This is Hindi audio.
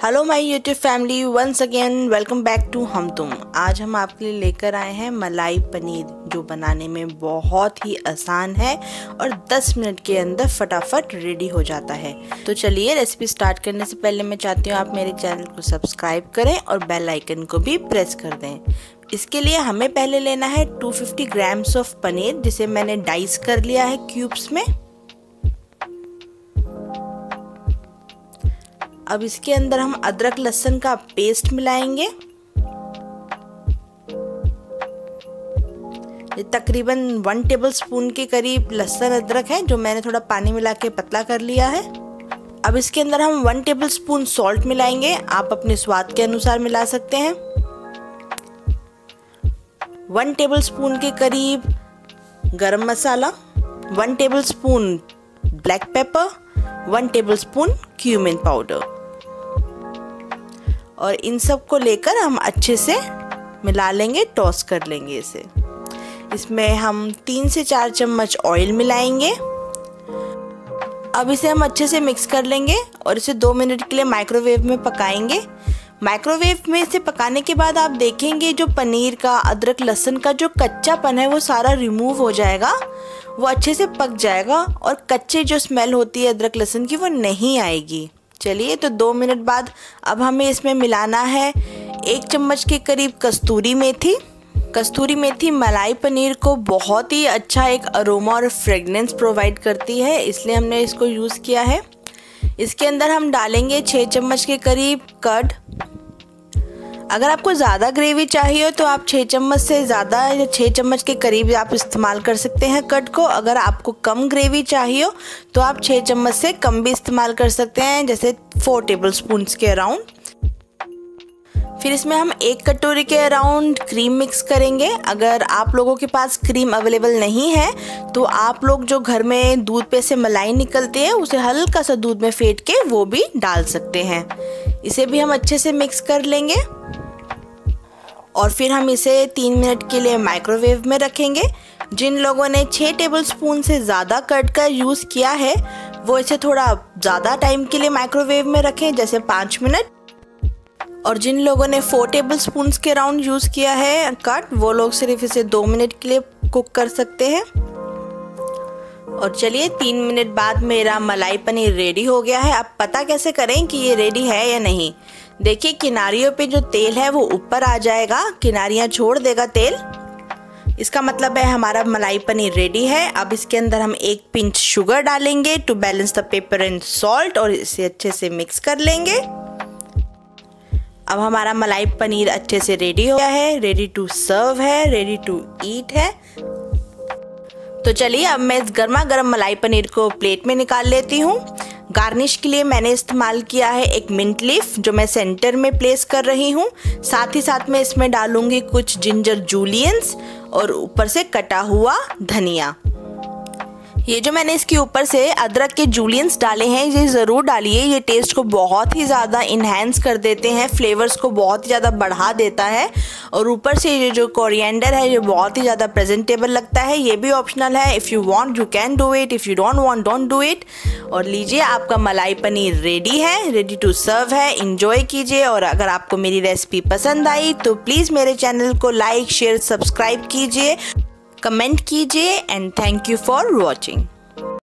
Hello my YouTube family, once again welcome back to Hum Tum. आज हम आपके लिए लेकर आए हैं मलाई पनीर, जो बनाने में बहुत ही आसान है और 10 मिनट के अंदर फटाफट रेडी हो जाता है। तो चलिए रेसिपी स्टार्ट करने से पहले मैं चाहती हूँ आप मेरे चैनल को सब्सक्राइब करें और बेल आइकन को भी प्रेस कर दें। इसके लिए हमें पहले लेना है 250 ग्राम्स ऑफ पनीर, जिसे मैंने डाइस कर लिया है क्यूब्स में। अब इसके अंदर हम अदरक लहसुन का पेस्ट मिलाएंगे। ये तकरीबन 1 टेबलस्पून के करीब लहसुन अदरक है, जो मैंने थोड़ा पानी मिला के पतला कर लिया है। अब इसके अंदर हम 1 टेबलस्पून सॉल्ट मिलाएंगे, आप अपने स्वाद के अनुसार मिला सकते हैं। 1 टेबलस्पून के करीब गरम मसाला, 1 tablespoon black pepper, 1 tablespoon cumin powder, और इन सब को लेकर हम अच्छे से मिला लेंगे, टॉस कर लेंगे इसे। इसमें हम 3 से 4 चम्मच ऑयल मिलाएंगे। अब इसे हम अच्छे से मिक्स कर लेंगे और इसे 2 मिनट के लिए माइक्रोवेव में पकाएंगे। माइक्रोवेव में इसे पकाने के बाद आप देखेंगे जो पनीर का, अदरक लहसुन का जो कच्चापन है वो सारा रिमूव हो जाएगा, वो अच्छे से पक जाएगा और कच्चे जो स्मेल होती है अदरक लहसुन की वो नहीं आएगी। चलिए, तो 2 मिनट बाद अब हमें इसमें मिलाना है 1 चम्मच के करीब कस्तूरी मेथी। कस्तूरी मेथी मलाई पनीर को बहुत ही अच्छा एक अरोमा और फ्रेगनेंस प्रोवाइड करती है, इसलिए हमने इसको यूज़ किया है। इसके अंदर हम डालेंगे 6 चम्मच के करीब कर्ड। अगर आपको ज़्यादा ग्रेवी चाहिए तो आप 6 चम्मच से ज़्यादा या 6 चम्मच के करीब आप इस्तेमाल कर सकते हैं कर्ड को। अगर आपको कम ग्रेवी चाहिए तो आप 6 चम्मच से कम भी इस्तेमाल कर सकते हैं, जैसे 4 टेबलस्पून के अराउंड। फिर इसमें हम 1 कटोरी के अराउंड क्रीम मिक्स करेंगे। अगर आप लोगों के पास क्रीम अवेलेबल नहीं है तो आप लोग जो घर में दूध पे से मलाई निकलती है उसे हल्का सा दूध में फेंट के वो भी डाल सकते हैं। इसे भी हम अच्छे से मिक्स कर लेंगे और फिर हम इसे 3 मिनट के लिए माइक्रोवेव में रखेंगे। जिन लोगों ने 6 टेबलस्पून से ज़्यादा कर्ड का यूज़ किया है वो इसे थोड़ा ज़्यादा टाइम के लिए माइक्रोवेव में रखें, जैसे 5 मिनट। और जिन लोगों ने 4 टेबलस्पून के अराउंड यूज़ किया है कर्ड, वो लोग सिर्फ इसे 2 मिनट के लिए कुक कर सकते हैं। और चलिए, 3 मिनट बाद मेरा मलाई पनीर रेडी हो गया है। आप पता कैसे करें कि ये रेडी है या नहीं? देखिए, किनारियों पे जो तेल है वो ऊपर आ जाएगा, किनारियाँ छोड़ देगा तेल, इसका मतलब है हमारा मलाई पनीर रेडी है। अब इसके अंदर हम 1 पिंच शुगर डालेंगे to balance the pepper and salt, और इसे अच्छे से मिक्स कर लेंगे। अब हमारा मलाई पनीर अच्छे से रेडी हो गया है, रेडी टू सर्व है, रेडी टू ईट है। तो चलिए, अब मैं इस गर्मा गर्म मलाई पनीर को प्लेट में निकाल लेती हूँ। गार्निश के लिए मैंने इस्तेमाल किया है 1 मिंट लीफ, जो मैं सेंटर में प्लेस कर रही हूँ। साथ ही साथ मैं इसमें डालूंगी कुछ जिंजर जूलियंस और ऊपर से कटा हुआ धनिया। ये जो मैंने इसके ऊपर से अदरक के जूलियंस डाले हैं, ये ज़रूर डालिए, ये टेस्ट को बहुत ही ज़्यादा इन्हेंस कर देते हैं, फ्लेवर्स को बहुत ही ज़्यादा बढ़ा देता है। और ऊपर से ये जो कोरिएंडर है ये बहुत ही ज़्यादा प्रेजेंटेबल लगता है। ये भी ऑप्शनल है, if you want you can do it, if you don't want don't do it. और लीजिए, आपका मलाई पनीर रेडी है, रेडी टू सर्व है। इंजॉय कीजिए, और अगर आपको मेरी रेसिपी पसंद आई तो प्लीज़ मेरे चैनल को लाइक, शेयर, सब्सक्राइब कीजिए, कमेंट कीजिए, and thank you for watching.